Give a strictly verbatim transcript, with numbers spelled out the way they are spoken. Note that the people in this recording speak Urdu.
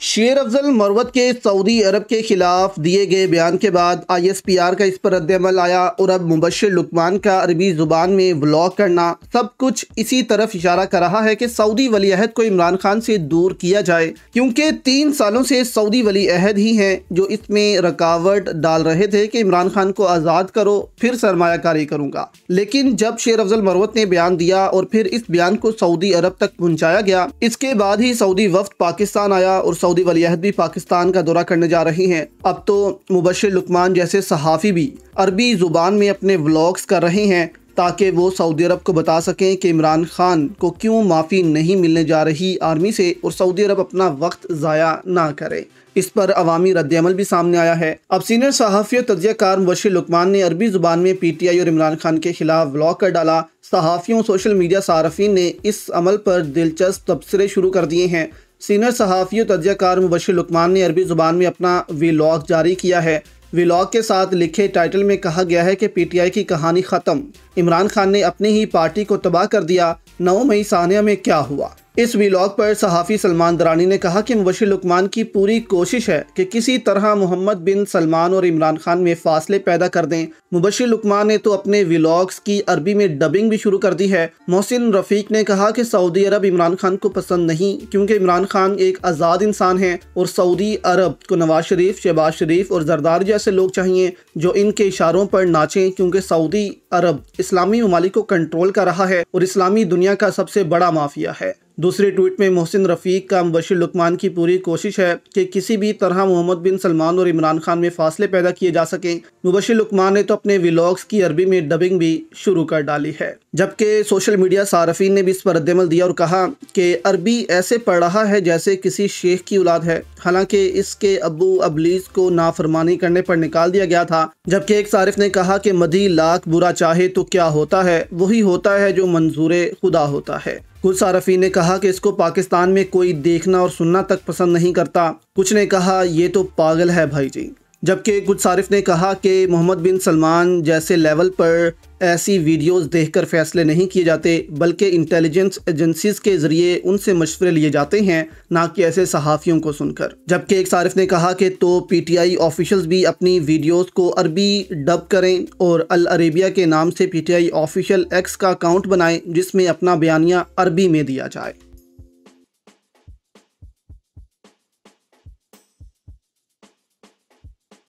شیر افضل مروت کے سعودی عرب کے خلاف دیے گئے بیان کے بعد آئی ایس پی آر کا اس پر رد عمل آیا اور اب مبشر لقمان کا عربی زبان میں ولاگ کرنا سب کچھ اسی طرف اشارہ کر رہا ہے کہ سعودی ولی عہد کو عمران خان سے دور کیا جائے، کیونکہ تین سالوں سے سعودی ولی عہد ہی ہیں جو اس میں رکاوٹ ڈال رہے تھے کہ عمران خان کو آزاد کرو پھر سرمایہ کاری کروں گا۔ لیکن جب شیر افضل مروت نے بیان دیا اور پھر اس بیان کو سعودی عرب تک پہنچایا گیا، اس کے بعد ہی سعودی وفد پاکستان آیا اور سعودی ولی عہد بھی پاکستان کا دورہ کرنے جا رہی ہیں۔ اب تو مبشر لقمان جیسے صحافی بھی عربی زبان میں اپنے ولاگز کر رہے ہیں تاکہ وہ سعودی عرب کو بتا سکیں کہ عمران خان کو کیوں معافی نہیں ملنے جا رہی آرمی سے اور سعودی عرب اپنا وقت ضائع نہ کرے۔ اس پر عوامی رد عمل بھی سامنے آیا ہے۔ اب سینئر صحافی اور تجزیہ کار مبشر لقمان نے عربی زبان میں پی ٹی آئی اور عمران خان کے خلاف ولاگ کر ڈالا۔ صحافیوں سوشل میڈیا صارفین نے اس عمل پر دلچسپ تبصرے شروع کر دیے ہیں۔ سینئر صحافی و تجزیہ کار مبشر لقمان نے عربی زبان میں اپنا ولاگ جاری کیا ہے۔ ولاگ کے ساتھ لکھے ٹائٹل میں کہا گیا ہے کہ پی ٹی آئی کی کہانی ختم، عمران خان نے اپنی ہی پارٹی کو تباہ کر دیا، نو مئی ثانیہ میں کیا ہوا۔ اس ولاگ پر صحافی سلمان درانی نے کہا کہ مبشر لقمان کی پوری کوشش ہے کہ کسی طرح محمد بن سلمان اور عمران خان میں فاصلے پیدا کر دیں۔ مبشر لقمان نے تو اپنے ولاگز کی عربی میں ڈبنگ بھی شروع کر دی ہے۔ محسن رفیق نے کہا کہ سعودی عرب عمران خان کو پسند نہیں کیونکہ عمران خان ایک آزاد انسان ہے اور سعودی عرب کو نواز شریف، شہباز شریف اور زرداری جیسے لوگ چاہیے جو ان کے اشاروں پر ناچیں، کیونکہ سعودی عرب اسلامی ممالک کو کنٹرول کر رہا ہے اور اسلامی دنیا کا سب سے بڑا مافیا ہے۔ دوسرے ٹویٹ میں محسن رفیق کا مبشر لقمان کی پوری کوشش ہے کہ کسی بھی طرح محمد بن سلمان اور عمران خان میں فاصلے پیدا کیے جا سکیں۔ مبشر لقمان نے تو اپنے ولاگز کی عربی میں ڈبنگ بھی شروع کر ڈالی ہے، جبکہ سوشل میڈیا صارفین نے بھی اس پر رد عمل دیا اور کہا کہ عربی ایسے پڑھ رہا ہے جیسے کسی شیخ کی اولاد ہے، حالانکہ اس کے ابو ابلیس کو نافرمانی کرنے پر نکال دیا گیا تھا۔ جبکہ ایک صارف نے کہا کہ مدھی لاکھ برا چاہے تو کیا ہوتا ہے، وہی ہوتا ہے جو منظور خدا ہوتا ہے۔ کچھ صارفین نے کہا کہ اس کو پاکستان میں کوئی دیکھنا اور سننا تک پسند نہیں کرتا، کچھ نے کہا یہ تو پاگل ہے بھائی جی۔ جبکہ کچھ صارف نے کہا کہ محمد بن سلمان جیسے لیول پر ایسی ویڈیوز دیکھ کر فیصلے نہیں کیے جاتے بلکہ انٹیلیجنس ایجنسیز کے ذریعے ان سے مشورے لیے جاتے ہیں، نہ کہ ایسے صحافیوں کو سن کر۔ جبکہ ایک صارف نے کہا کہ تو پی ٹی آئی آفیشلز بھی اپنی ویڈیوز کو عربی ڈب کریں اور العربیہ کے نام سے P T I official X کا اکاؤنٹ بنائیں جس میں اپنا بیانیہ عربی میں دیا جائے۔